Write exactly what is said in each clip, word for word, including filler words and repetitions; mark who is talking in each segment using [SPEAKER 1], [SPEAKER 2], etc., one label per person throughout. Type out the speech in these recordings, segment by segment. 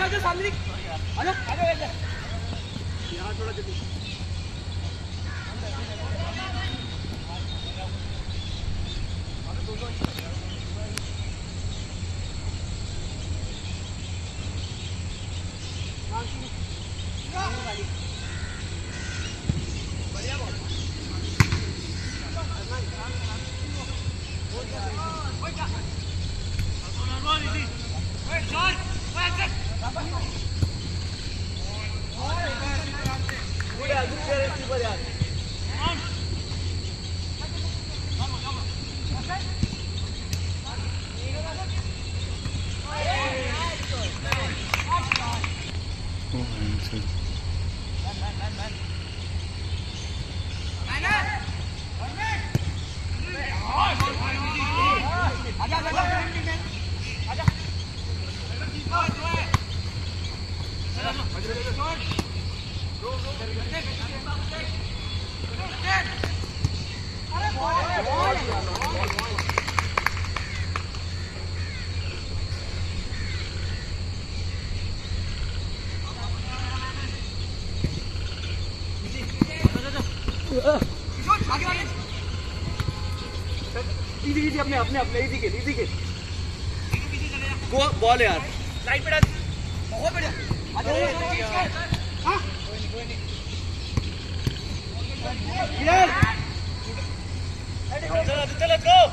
[SPEAKER 1] आजा सामने आजा आजा आजा यहाँ थोड़ा जल्दी बढ़िया बॉल इजी इजी अपने अपने अपने इजी के इजी के वो बॉल यार लाइट पे डाल बहुत बढ़िया हां कोई नहीं कोई नहीं यार चलो चलो लेट्स गो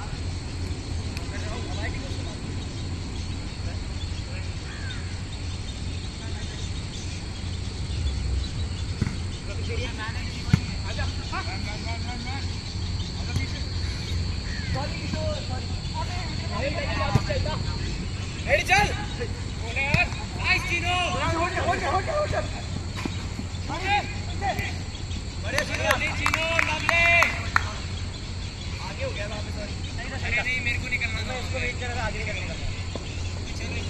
[SPEAKER 1] रेडी चल बोले यार नाइस चीनो हो गया हो गया हो गया हो गया आगे बड़े चीनो चीनो लवली आगे हो गया वहां पे सॉरी नहीं ना नहीं नहीं मेरे को निकलना था इसको वेट कर रहा आगे निकलने का पीछे नहीं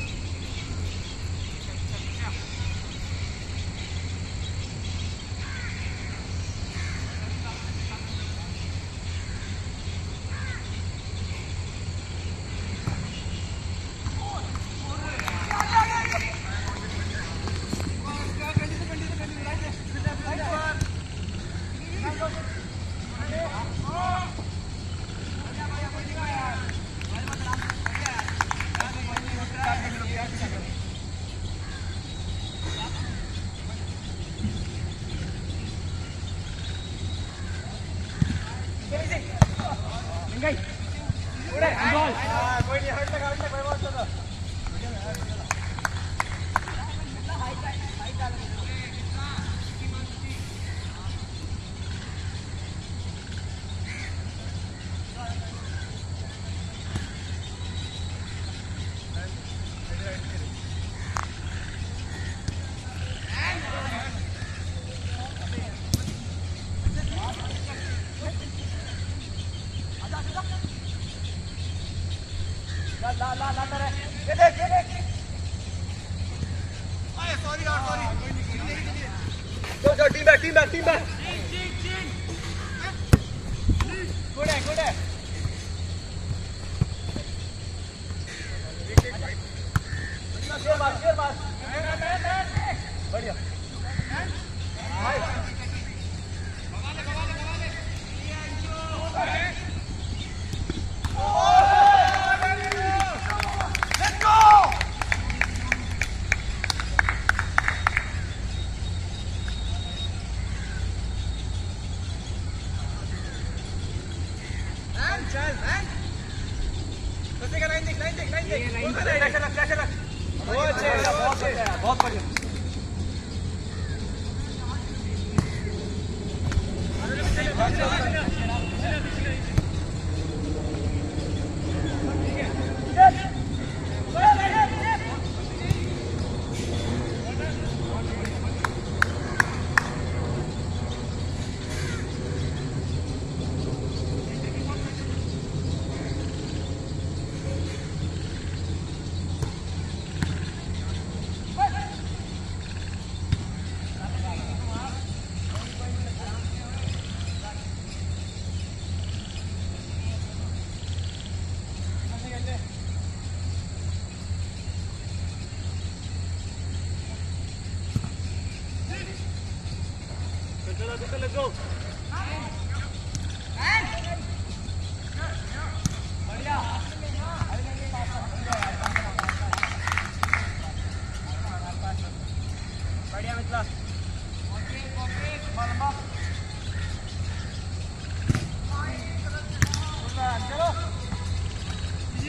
[SPEAKER 1] ला ला ला तेरे ये देख ये देख अरे सॉरी यार सॉरी जो जो team back team back team back good है गुड है शेर मार शेर मार बढ़िया भगा ले भगा ले भगा ले चल मैन कैसे का लाइन देख लाइन देख लाइन देख कैसे रख कैसे रख बहुत अच्छे बहुत बढ़िया बहुत बढ़िया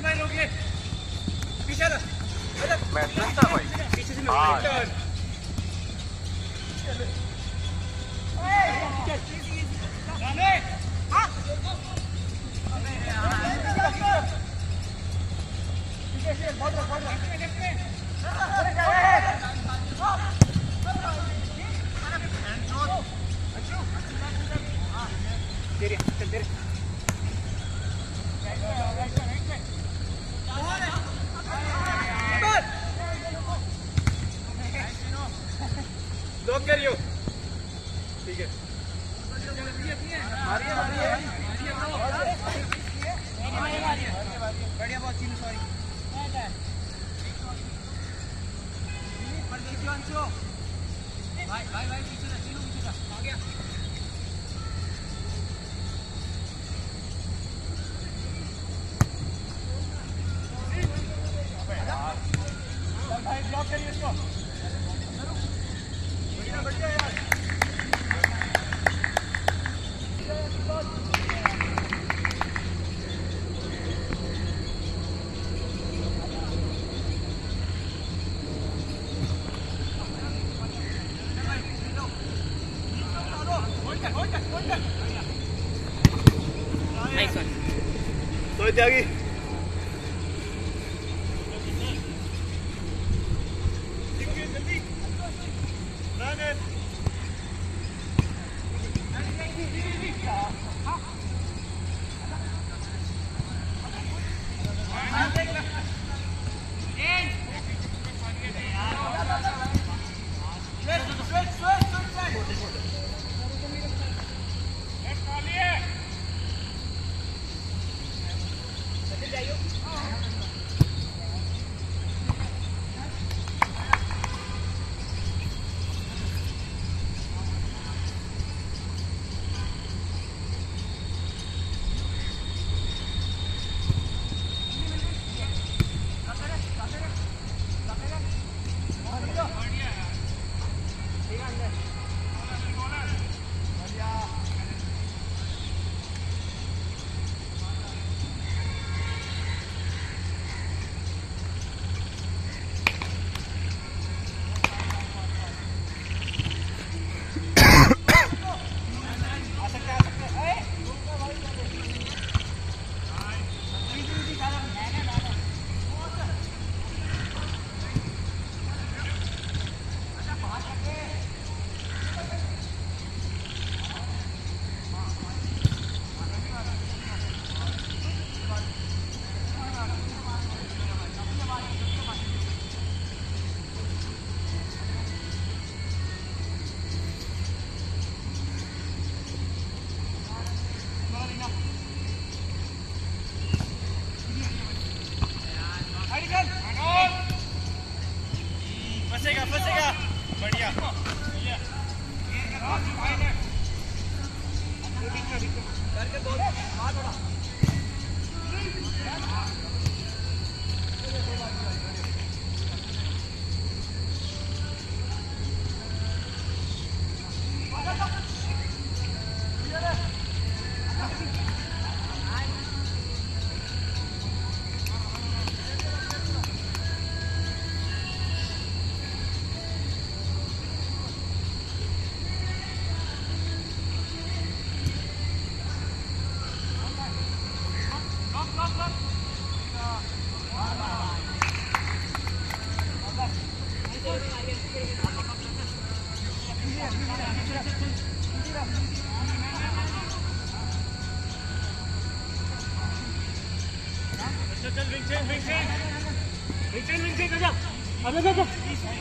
[SPEAKER 1] भाई रोकिए पीछे ना
[SPEAKER 2] मैं था भाई
[SPEAKER 1] पीछे से मैं तेरे चल तेरे लॉक करियो ठीक है मारिए मारिए बढ़िया बहुत चीन सॉरी परदेसी अंशु भाई भाई भाई पीछे जा चीनू पीछे जा आ गया भाई ब्लॉक करिए इसको बढ़िया बढ़िया यार
[SPEAKER 3] Nice one.
[SPEAKER 2] तो त्यागी फंसेगा फंसेगा बढ़िया करके दो हाथ थोड़ा चल विंचेन विंचेन विंचेन विंचेन आजा अब जा जा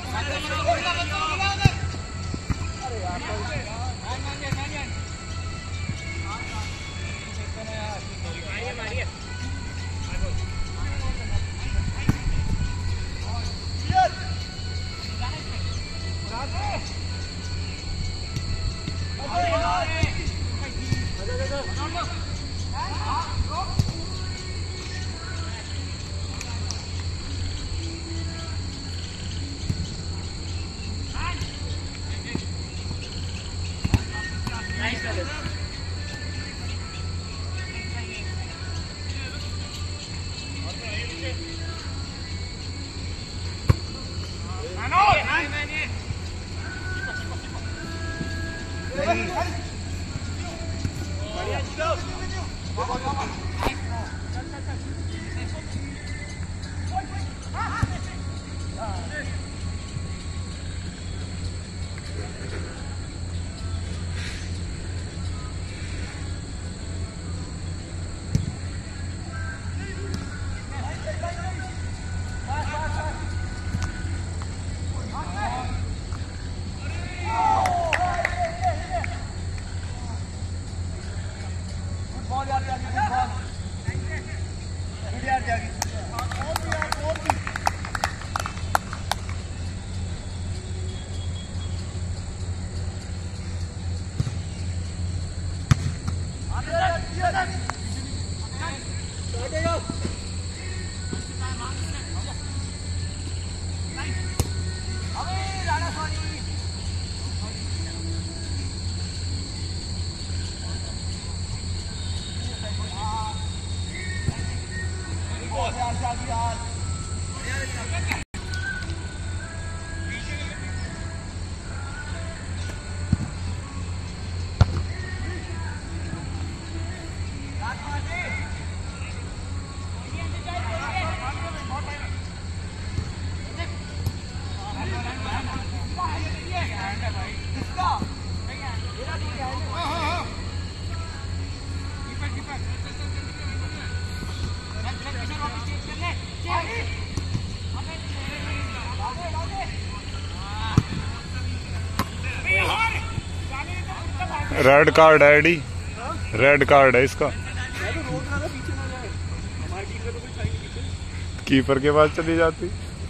[SPEAKER 2] अरे यार मारिए मारिए मारिए मारिए
[SPEAKER 3] Nice. रेड कार्ड है डी, रेड कार्ड है इसका। कीपर के पास चली जाती।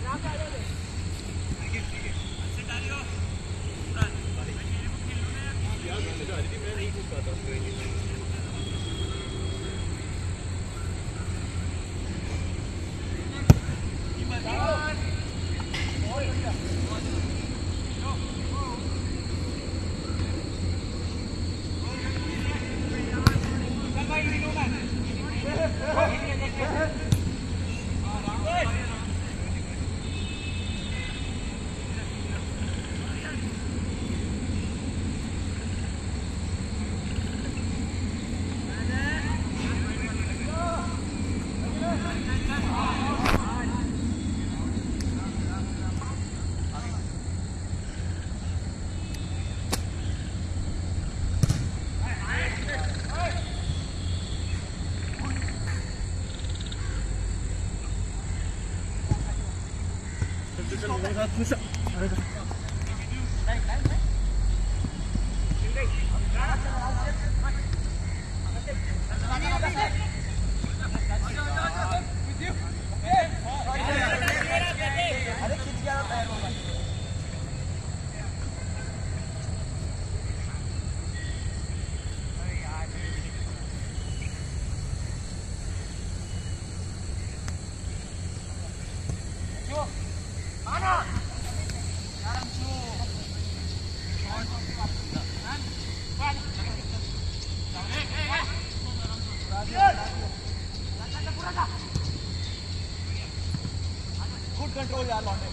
[SPEAKER 1] कंट्रोल यार लौटे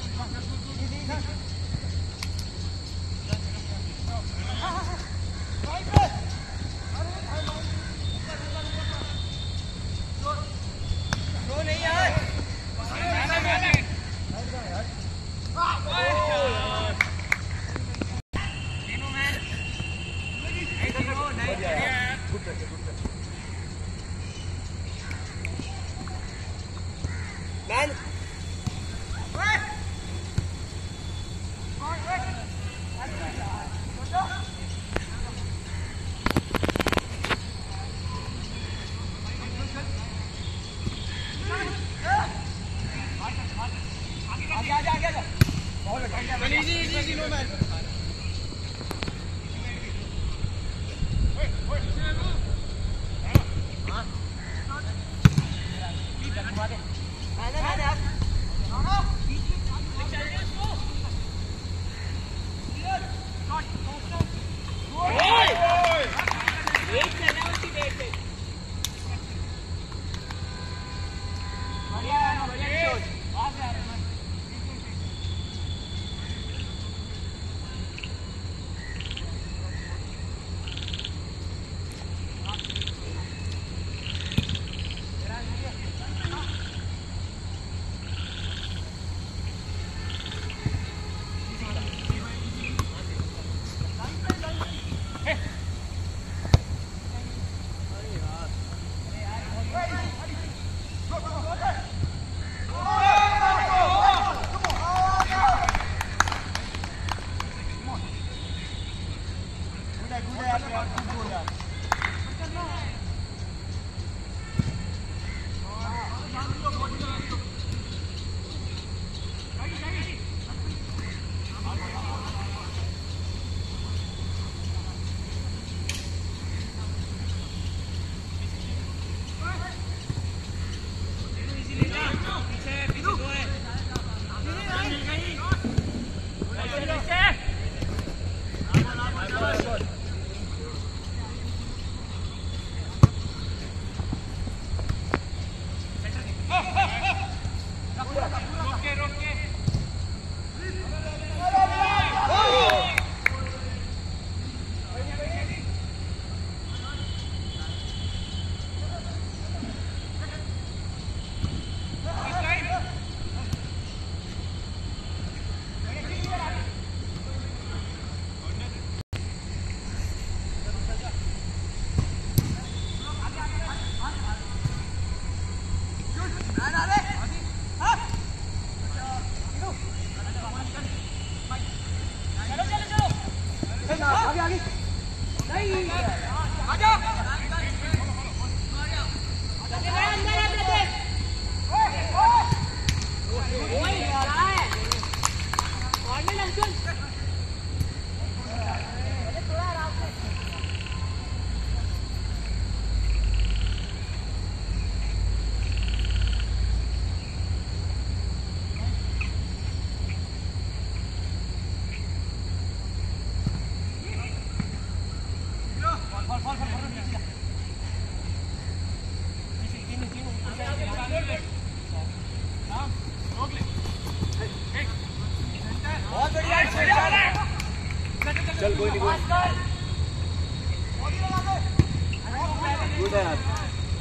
[SPEAKER 1] नहीं यार मैन आगे आगे नहीं आजा चल कोई नहीं गुड है यार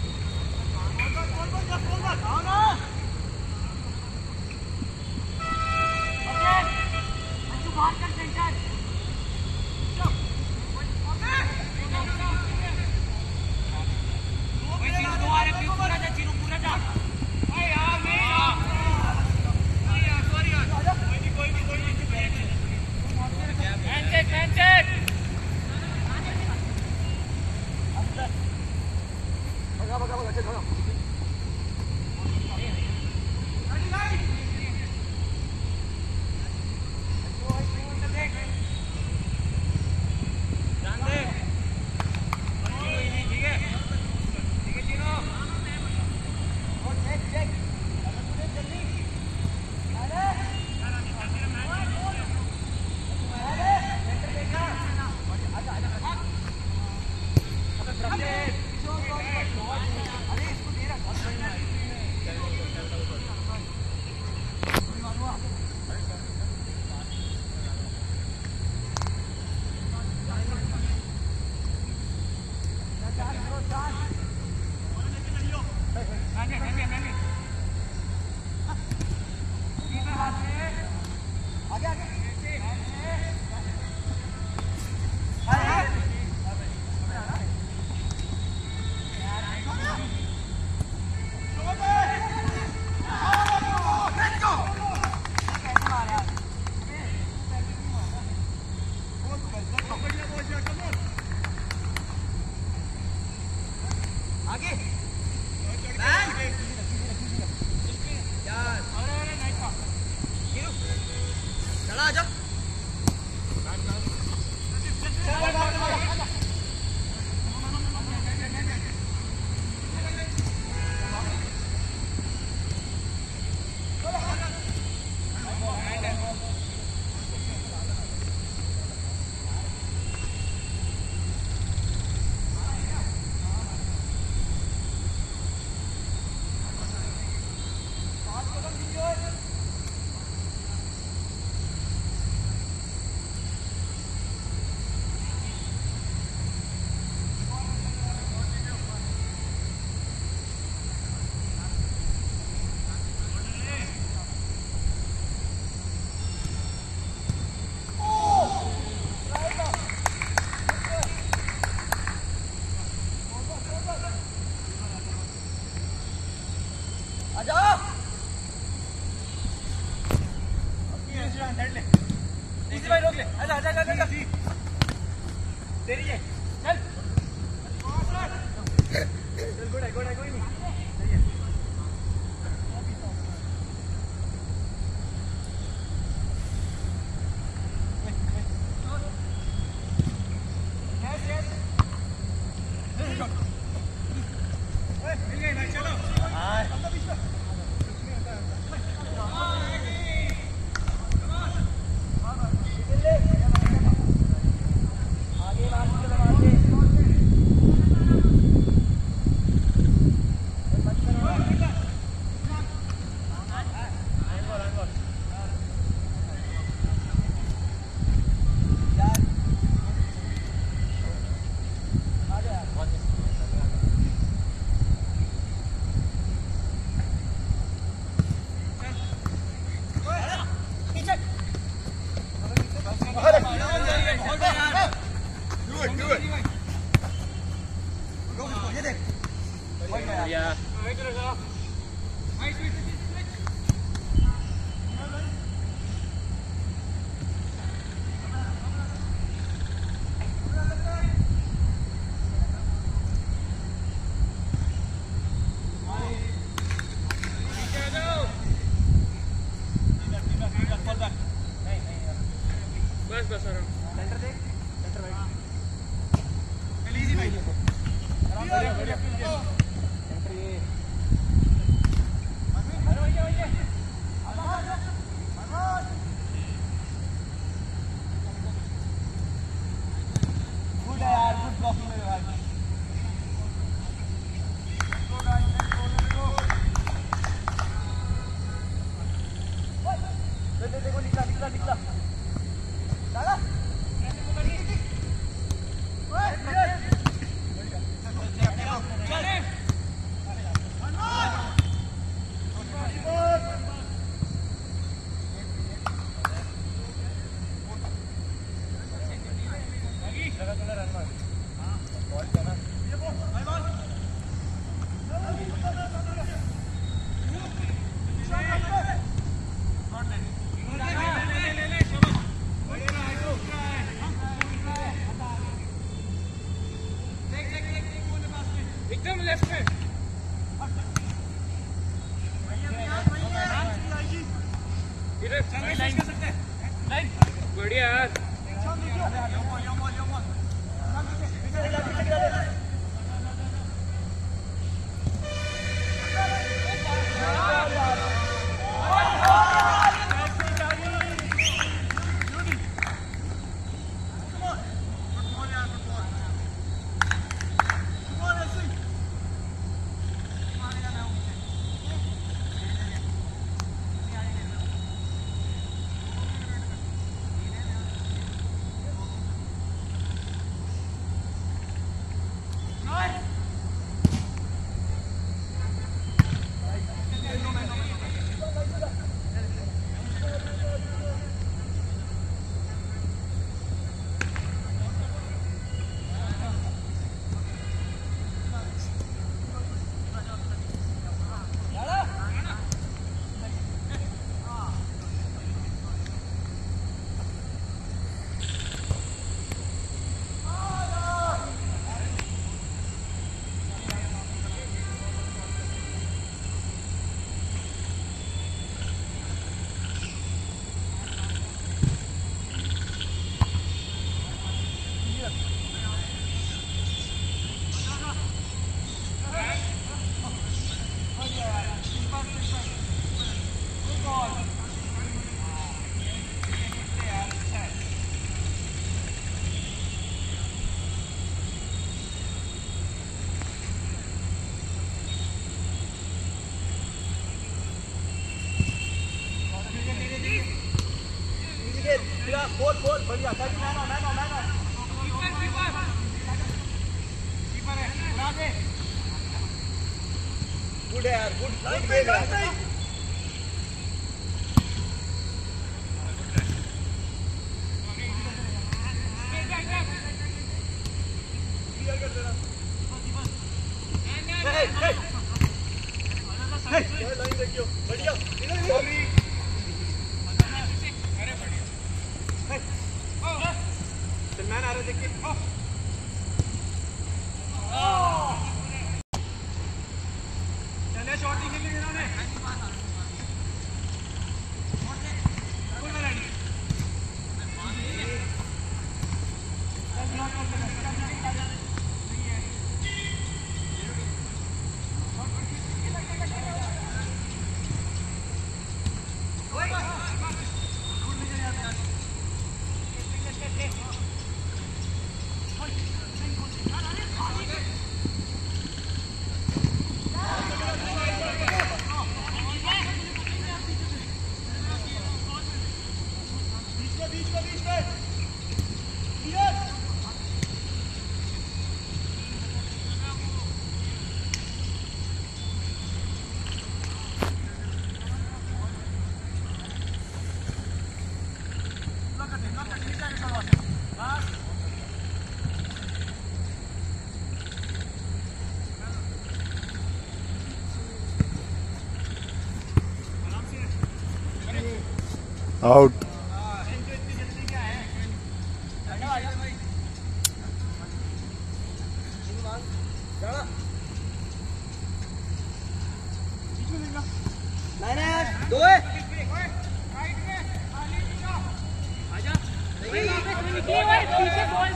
[SPEAKER 1] तेरी है चल चल गुड है गुड है कोई नहीं सही है यस यस मिल गई भाई चलो हां आगे बात बढ़िया यार
[SPEAKER 2] बोल बोल बढ़िया man man man man keeper keeper keeper है उड़ा दे गुड है यार गुड गुड गेम है क्लियर कर देना हे हे लाइन देखियो बढ़िया सॉरी मैन आ रहा देखिए चले शॉट निकल गई इन्होंने
[SPEAKER 3] आउट
[SPEAKER 2] दो है
[SPEAKER 4] पीछे बॉल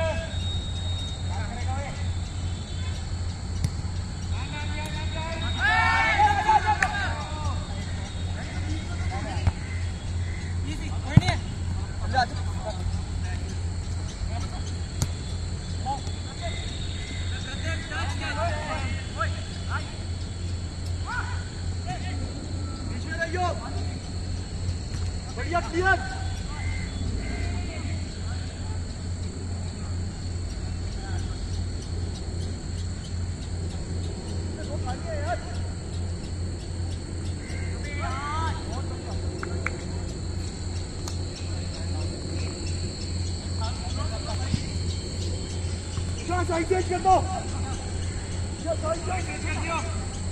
[SPEAKER 2] बढ़िया क्लियर साइड चेंज कर दो साइड चेंज कर दियो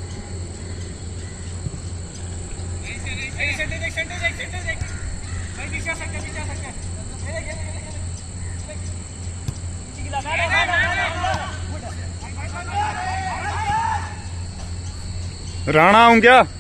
[SPEAKER 2] सेंटर देख सेंटर देख सेंटर देख भाई पीछे सकते पीछे सकते ये देख ये देख पीछे की लगा
[SPEAKER 3] राणा हूँ क्या?